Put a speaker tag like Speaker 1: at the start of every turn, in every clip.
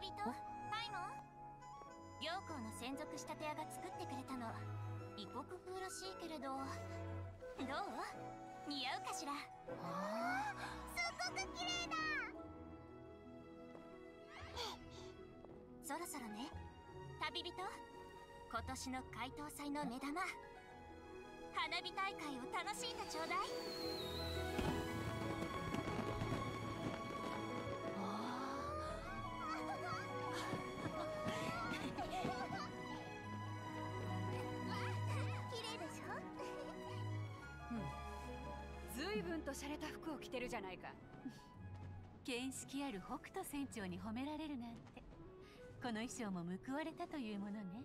Speaker 1: 人パイモン、行幸の専属仕立て屋が作ってくれたの。異国風らしいけれど、どう？似合うかしら。すっごく綺麗だ。そろそろね、旅人。今年の開湯祭の目玉、花火大会を楽しんでちょうだい。綺麗でしょ。
Speaker 2: 随分と洒落た服を着てるじゃないか。
Speaker 3: 見識ある北斗船長に褒められるなんて、この衣装も報われたというものね。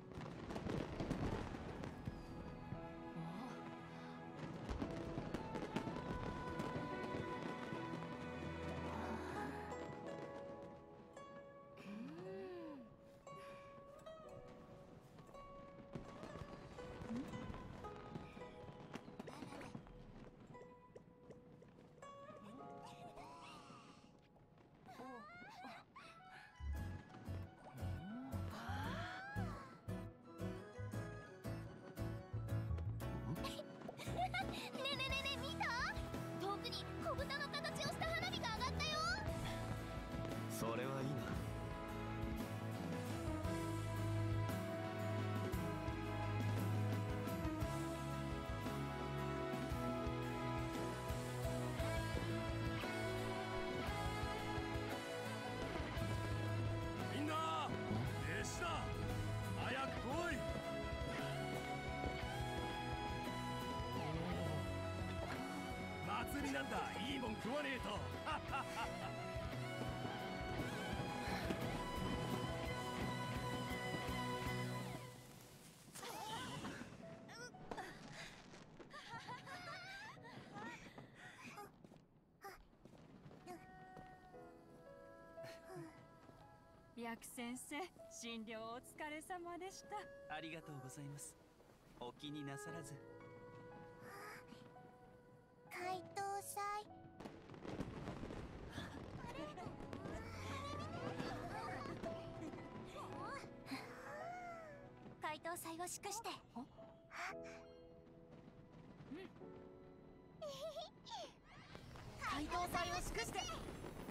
Speaker 4: それはいいな。
Speaker 5: みんな飯だ、早く来い。祭りなんだ、いいもん食わねえと。
Speaker 2: 白先生、診療お疲れ様でした。
Speaker 6: ありがとうございます。お気になさらず。
Speaker 1: 開湯祭。開湯祭を祝して。開湯祭を祝して。